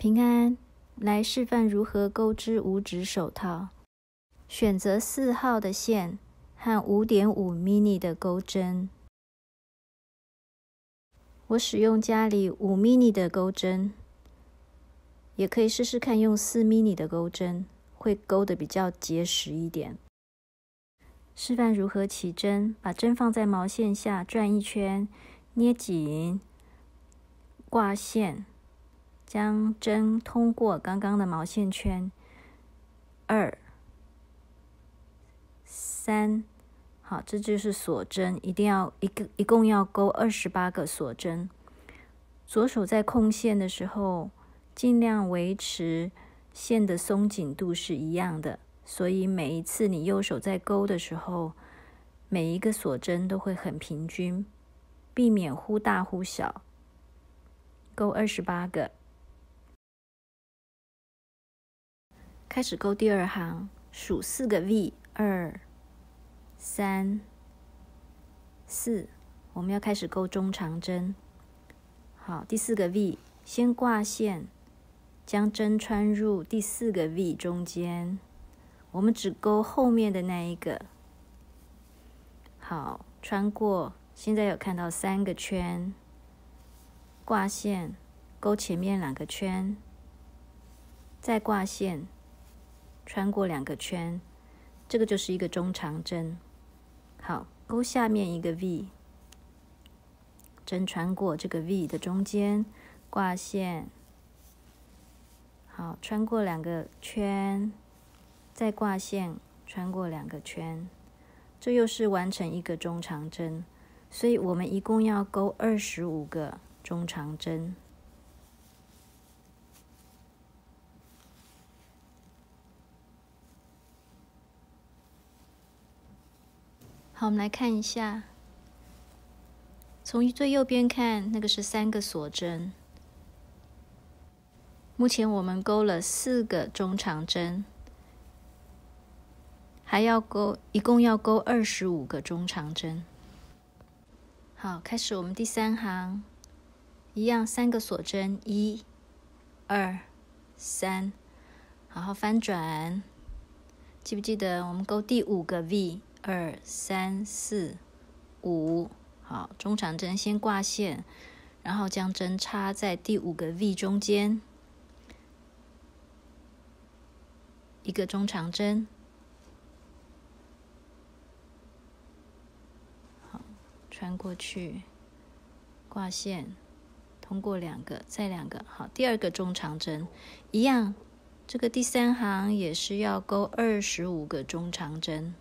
平安，来示范如何钩织五指手套。选择4号的线和5.5 mini 的钩针。我使用家里5 mini 的钩针，也可以试试看用4 mini 的钩针，会钩得比较结实一点。示范如何起针，把针放在毛线下转一圈，捏紧，挂线，将针通过刚刚的毛线圈，2、3，好，这就是锁针，一定要一共要钩28个锁针。左手在控线的时候，尽量维持线的松紧度是一样的，所以每一次你右手在钩的时候，每一个锁针都会很平均，避免忽大忽小。钩28个。开始钩第2行，数4个 V， 2、3、4，我们要开始钩中长针。好，第4个 V， 先挂线，将针穿入第4个 V 中间，我们只钩后面的那一个。好，穿过，现在有看到3个圈，挂线，钩前面2个圈，再挂线，穿过2个圈，这个就是一个中长针。好，钩下面一个 V， 针穿过这个 V 的中间，挂线，好，穿过2个圈，再挂线，穿过2个圈，这又是完成一个中长针，所以我们一共要钩25个中长针。好，我们来看一下，从最右边看，那个是3个锁针。目前我们钩了4个中长针，还要钩，一共要钩25个中长针。好，开始我们第3行，一样3个锁针，1、2、3，好好翻转。记不记得我们钩第5个 V， 2、3、4、5，好，中长针先挂线，然后将针插在第5个 V 中间，一个中长针，好，穿过去，挂线，通过2个，再2个，好，第2个中长针，一样，这个第3行也是要钩25个中长针。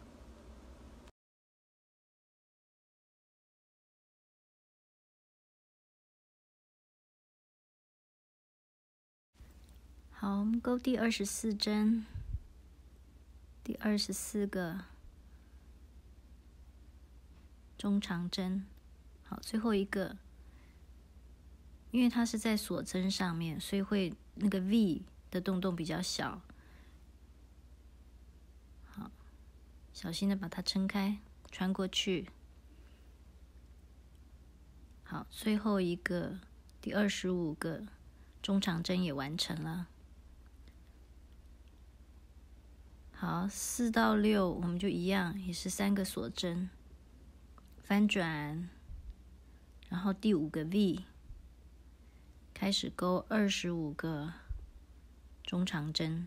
好，我们钩第24针，第24个中长针。好，最后一个，因为它是在锁针上面，所以会那个 V 的洞洞比较小。好，小心的把它撑开，穿过去。好，最后一个第25个中长针也完成了。好，4到6我们就一样，也是3个锁针，翻转，然后第5个 V， 开始钩25个中长针。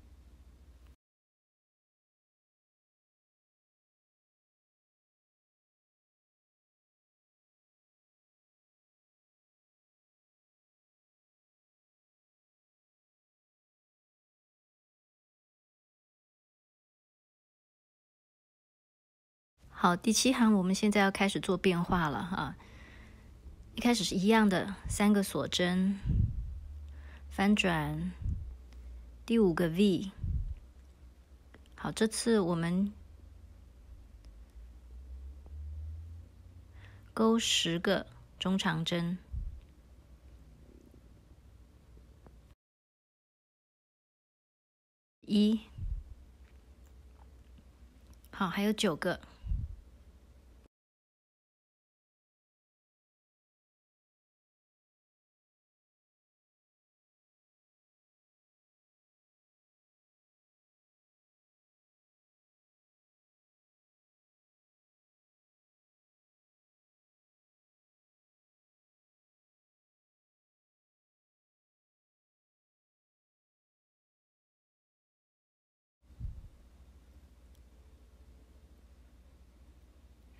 好，第7行我们现在要开始做变化了哈。一开始是一样的3个锁针，翻转，第5个 V。好，这次我们钩10个中长针。1，好，还有9个。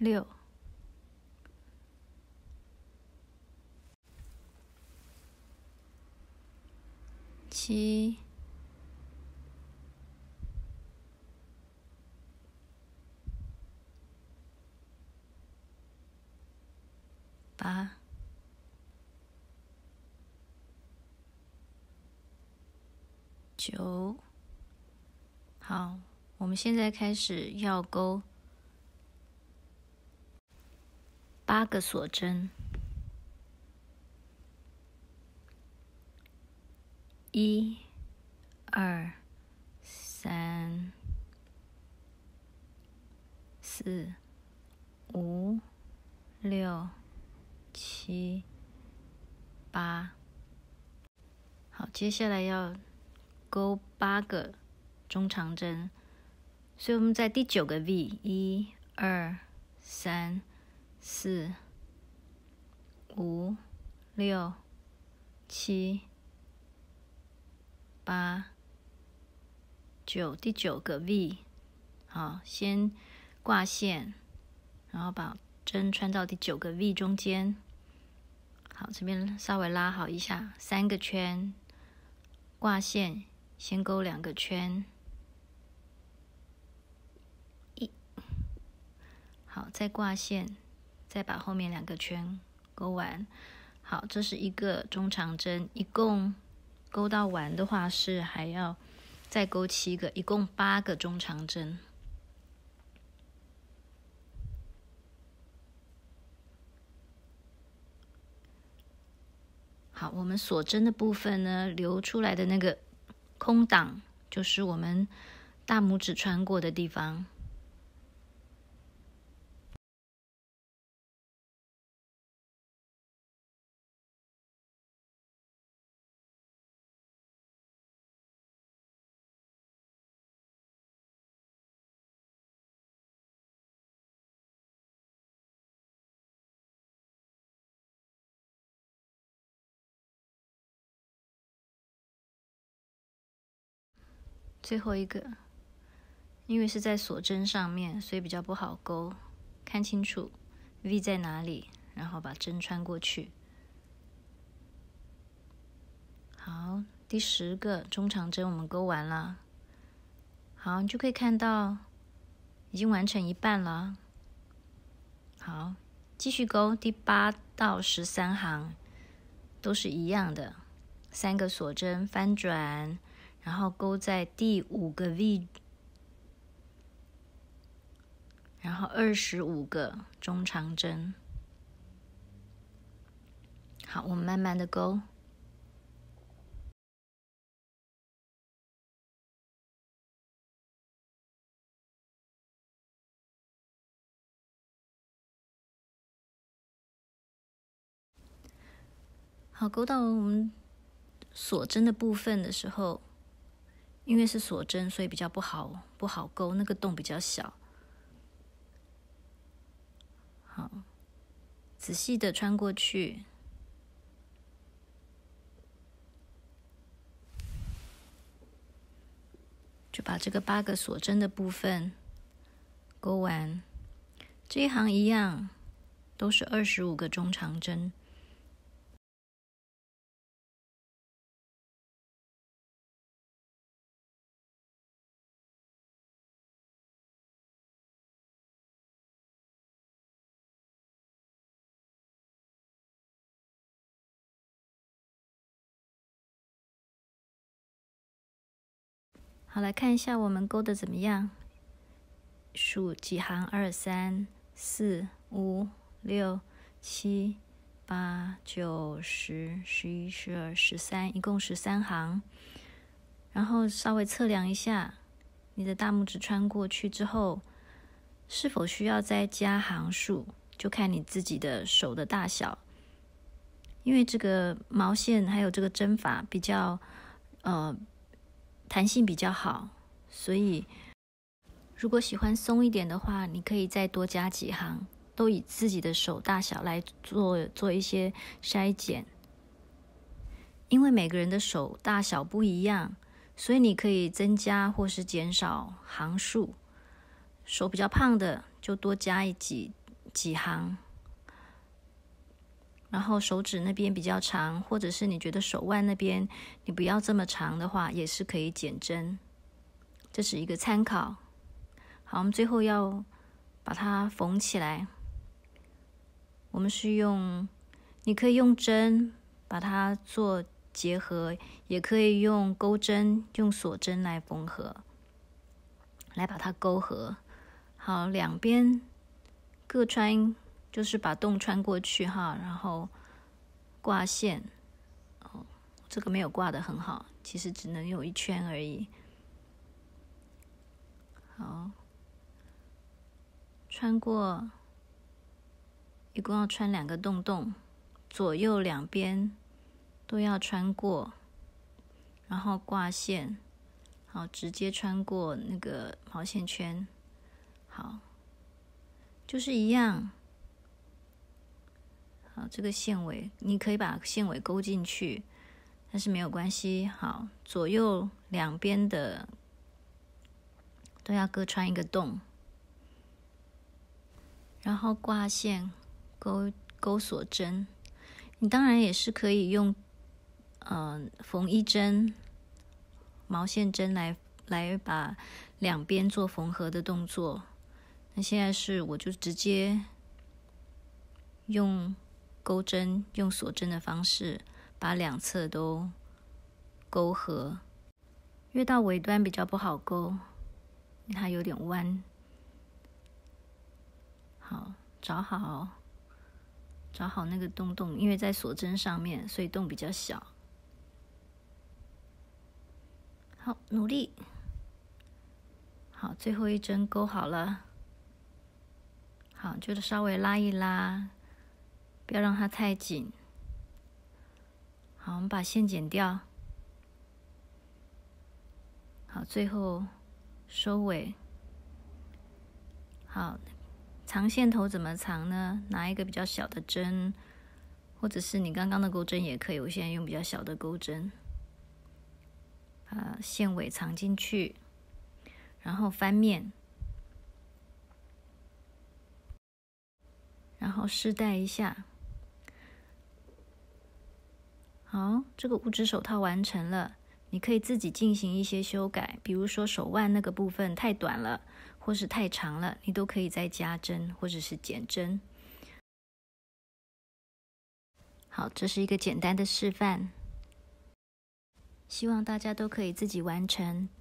6、7、8、9。好，我们现在开始要钩8个锁针，1、2、3、4、5、6、7、8。好，接下来要钩8个中长针，所以我们在第9个 V， 1、2、3、4、5、6、7、8、9，第9个 V。 好，先挂线，然后把针穿到第9个 V 中间。好，这边稍微拉好一下，3个圈，挂线，先钩2个圈。好，再挂线，再把后面2个圈钩完。好，这是一个中长针，一共钩到完的话是还要再钩7个，一共8个中长针。好，我们锁针的部分呢，留出来的那个空档就是我们大拇指穿过的地方。最后一个，因为是在锁针上面，所以比较不好钩，看清楚 V 在哪里，然后把针穿过去。好，第10个中长针我们钩完了。好，你就可以看到已经完成一半了。好，继续钩第8到13行，都是一样的，3个锁针翻转，然后钩在第5个 V， 然后25个中长针。好，我们慢慢的钩。好，钩到我们锁针的部分的时候，因为是锁针，所以比较不好钩，那个洞比较小。好，仔细的穿过去，就把这个8个锁针的部分钩完。这一行一样，都是25个中长针。好，来看一下我们钩的怎么样。数几行？2、3、4、5、6、7、8、9、10、11、12、13，一共13行。然后稍微测量一下，你的大拇指穿过去之后，是否需要再加行数，就看你自己的手的大小。因为这个毛线还有这个针法比较弹性比较好，所以如果喜欢松一点的话，你可以再多加几行，都以自己的手大小来做一些筛减。因为每个人的手大小不一样，所以你可以增加或是减少行数。手比较胖的就多加几几行，然后手指那边比较长，或者是你觉得手腕那边你不要这么长的话，也是可以减针，这是一个参考。好，我们最后要把它缝起来，我们是你可以用针把它做结合，也可以用钩针、用锁针来缝合，来把它勾合。好，两边各穿，就是把洞穿过去哈，然后挂线。这个没有挂得很好，其实只能有一圈而已。好，穿过，一共要穿2个洞，左右两边都要穿过，然后挂线，好，直接穿过那个毛线圈。好，就是一样。好，这个线尾你可以把线尾勾进去，但是没有关系。好，左右两边的都要各穿1个洞，然后挂线勾锁针。你当然也是可以用缝衣针、毛线针来把两边做缝合的动作。那现在我就直接用钩针、用锁针的方式把两侧都勾合。越到尾端比较不好勾，它有点弯。好，找好那个洞，因为在锁针上面，所以洞比较小。好，努力。好，最后一针勾好了。好，就是稍微拉一拉，不要让它太紧。好，我们把线剪掉。好，最后收尾。好，藏线头怎么藏呢？拿一个比较小的针，或者是你刚刚的钩针也可以，我现在用比较小的钩针，把线尾藏进去，然后翻面，然后试戴一下。好，这个五指手套完成了。你可以自己进行一些修改，比如说手腕那个部分太短了，或是太长了，你都可以再加针或者是减针。好，这是一个简单的示范，希望大家都可以自己完成。